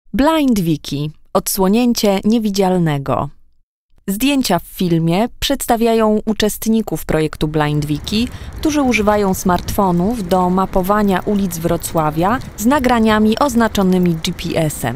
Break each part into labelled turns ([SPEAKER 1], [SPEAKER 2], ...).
[SPEAKER 1] BlindWiki – odsłonięcie niewidzialnego. Zdjęcia w filmie przedstawiają uczestników projektu BlindWiki, którzy używają smartfonów do mapowania ulic Wrocławia z nagraniami oznaczonymi GPS-em.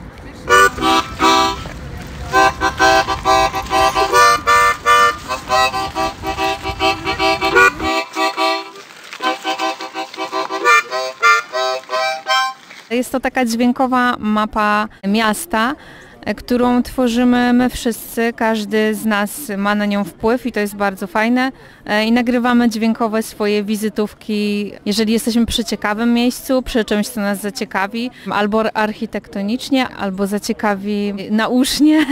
[SPEAKER 2] Jest to taka dźwiękowa mapa miasta, którą tworzymy my wszyscy, każdy z nas ma na nią wpływ i to jest bardzo fajne. I nagrywamy dźwiękowe swoje wizytówki, jeżeli jesteśmy przy ciekawym miejscu, przy czymś, co nas zaciekawi, albo architektonicznie, albo zaciekawi nausznie,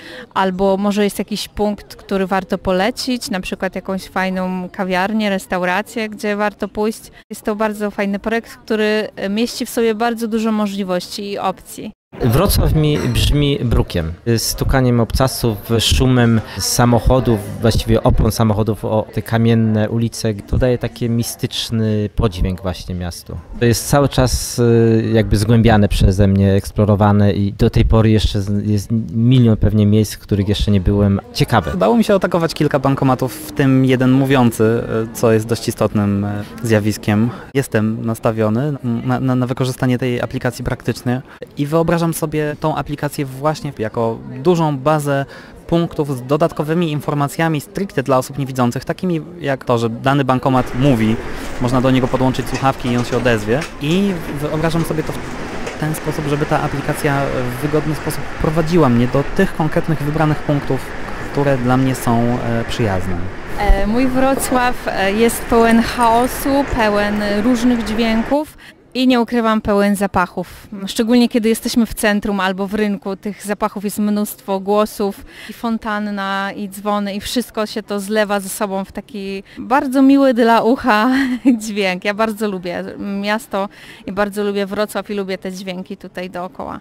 [SPEAKER 2] albo może jest jakiś punkt, który warto polecić, na przykład jakąś fajną kawiarnię, restaurację, gdzie warto pójść. Jest to bardzo fajny projekt, który mieści w sobie bardzo dużo możliwości i opcji.
[SPEAKER 3] Wrocław mi brzmi brukiem, stukaniem obcasów, szumem samochodów, właściwie opon samochodów o te kamienne ulice. To daje taki mistyczny podźwięk właśnie miastu. To jest cały czas jakby zgłębiane przeze mnie, eksplorowane i do tej pory jeszcze jest milion pewnie miejsc, w których jeszcze nie byłem. Ciekawe.
[SPEAKER 4] Udało mi się atakować kilka bankomatów, w tym jeden mówiący, co jest dość istotnym zjawiskiem. Jestem nastawiony na wykorzystanie tej aplikacji praktycznie i wyobrażam sobie tą aplikację właśnie jako dużą bazę punktów z dodatkowymi informacjami stricte dla osób niewidzących, takimi jak to, że dany bankomat mówi, można do niego podłączyć słuchawki i on się odezwie i wyobrażam sobie to w ten sposób, żeby ta aplikacja w wygodny sposób prowadziła mnie do tych konkretnych wybranych punktów, które dla mnie są przyjazne.
[SPEAKER 2] Mój Wrocław jest pełen chaosu, pełen różnych dźwięków. I nie ukrywam, pełen zapachów. Szczególnie kiedy jesteśmy w centrum albo w rynku, tych zapachów jest mnóstwo, głosów, i fontanna, i dzwony, i wszystko się to zlewa ze sobą w taki bardzo miły dla ucha dźwięk. Ja bardzo lubię miasto i bardzo lubię Wrocław i lubię te dźwięki tutaj dookoła.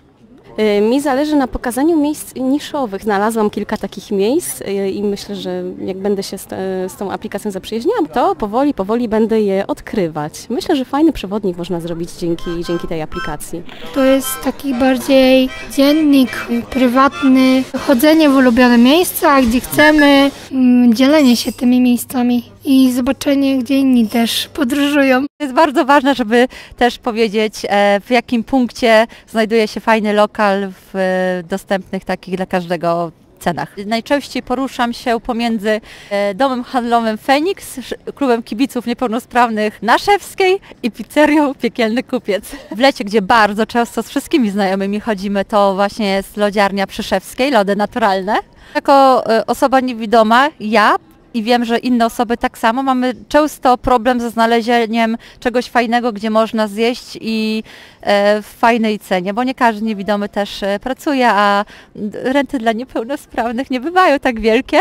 [SPEAKER 5] Mi zależy na pokazaniu miejsc niszowych. Znalazłam kilka takich miejsc i myślę, że jak będę się z tą aplikacją zaprzyjaźniała, to powoli będę je odkrywać. Myślę, że fajny przewodnik można zrobić dzięki tej aplikacji.
[SPEAKER 6] To jest taki bardziej dziennik prywatny, chodzenie w ulubione miejsca, gdzie chcemy, dzielenie się tymi miejscami i zobaczenie, gdzie inni też podróżują.
[SPEAKER 7] Jest bardzo ważne, żeby też powiedzieć, w jakim punkcie znajduje się fajny lokal w dostępnych takich dla każdego cenach. Najczęściej poruszam się pomiędzy domem handlowym Feniks, klubem kibiców niepełnosprawnych na Szewskiej i pizzerią Piekielny Kupiec. W lecie, gdzie bardzo często z wszystkimi znajomymi chodzimy, to właśnie jest lodziarnia przy Szewskiej, lody naturalne. Jako osoba niewidoma, i wiem, że inne osoby tak samo, mamy często problem ze znalezieniem czegoś fajnego, gdzie można zjeść i w fajnej cenie, bo nie każdy niewidomy też pracuje, a renty dla niepełnosprawnych nie bywają tak wielkie.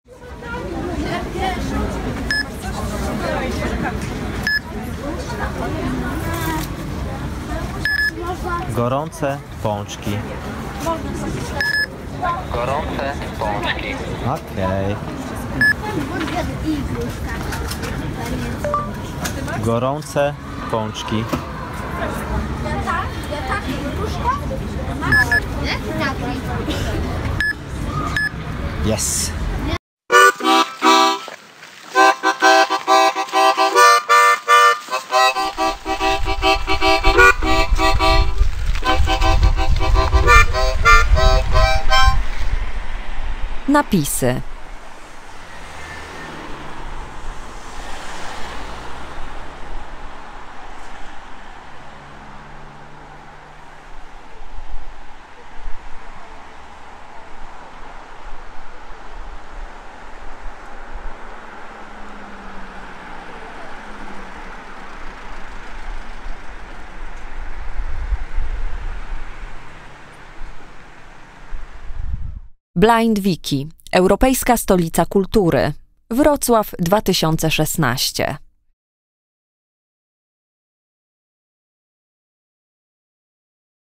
[SPEAKER 3] Gorące pączki. Gorące pączki. Okej. Gorące pączki. Yes.
[SPEAKER 1] Napisy. BlindWiki – Europejska Stolica Kultury. Wrocław 2016.